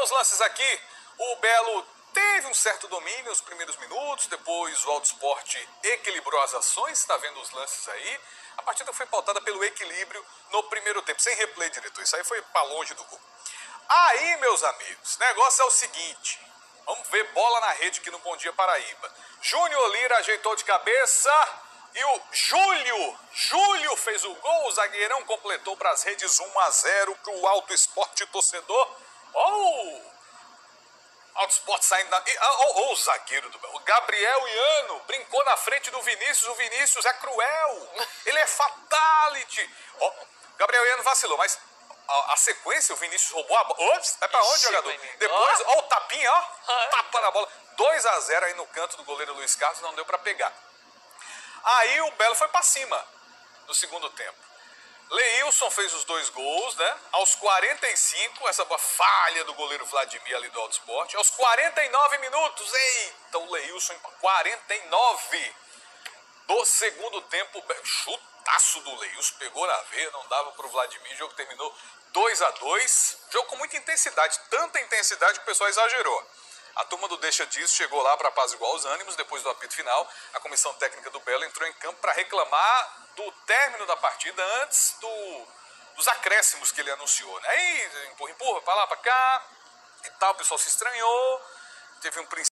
meus lances aqui, o Belo teve um certo domínio nos primeiros minutos, depois o Alto Sport equilibrou as ações, está vendo os lances aí. A partida foi pautada pelo equilíbrio no primeiro tempo, sem replay, diretor, isso aí foi para longe do gol. Aí, meus amigos, o negócio é o seguinte, vamos ver bola na rede aqui no Bom Dia Paraíba. Júnior Lira ajeitou de cabeça e o Júlio fez o gol, o zagueirão completou para as redes 1-0 para o Alto Sport torcedor. Alto Sport saindo da... o zagueiro do... O Gabriel Iano brincou na frente do Vinícius. O Vinícius é cruel. Ele é fatality. Gabriel Iano vacilou, mas a sequência, o Vinícius roubou a bola. Ops, vai pra onde, jogador? Depois, o tapinha, tapa na bola. 2-0 aí no canto do goleiro Luiz Carlos, não deu pra pegar. Aí o Belo foi pra cima no segundo tempo. Leilson fez os 2 gols, né? Aos 45, essa falha do goleiro Vladimir ali do Alto Sport. Aos 49 minutos, eita, o Leilson, 49 do segundo tempo, chutaço do Leilson, pegou na veia, não dava pro Vladimir, o jogo terminou 2-2. Jogo com muita intensidade, tanta intensidade que o pessoal exagerou. A turma do Deixa Disso chegou lá para apaziguar os ânimos. Depois do apito final, a comissão técnica do Belo entrou em campo para reclamar do término da partida antes dos acréscimos que ele anunciou, né? Aí empurra, para lá, para cá e tal, o pessoal se estranhou, teve um princípio